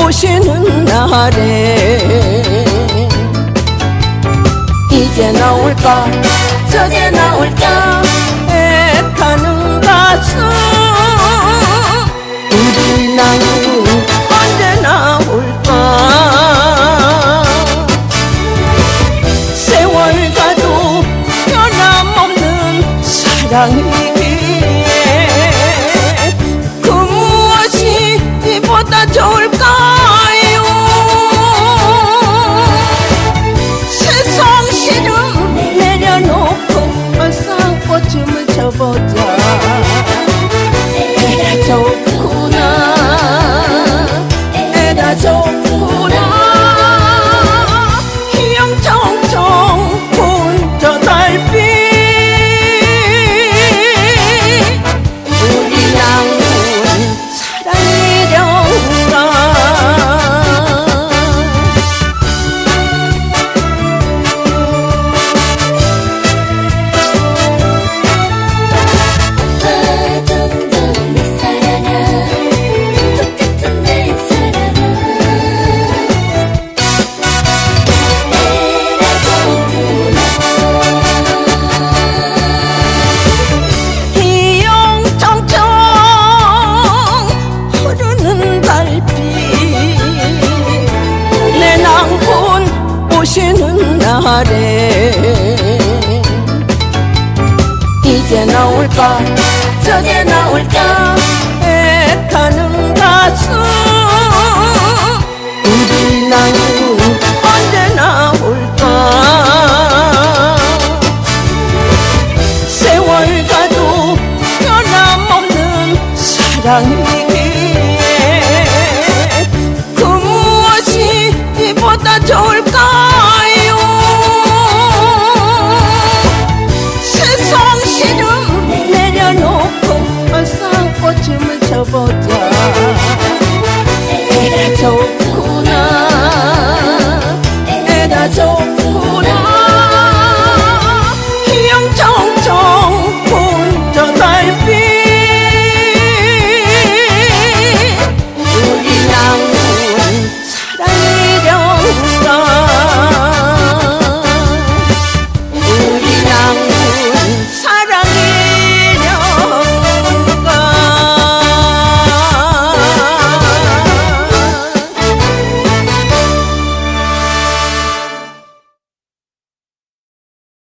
오시는 날에 이제 나올까 저제 나올까 애타는 가슴 우리 나는 언제 나올까 세월 가도 변함없는 사랑이기에 그 무엇이 이보다 좋을까요 세상 시름 내려놓고 어서 꽃춤을 춰보자 애가 좋구나 애가 좋구나 희영청청 본 저 달빛 우리 양은 사랑이련가 오시는 날에 이제 나올까 저제 나올까 애타는 가슴 우리 나는 언제 나올까 세월 가도 변함없는 사랑이기에 그 무엇이 이보다 좋을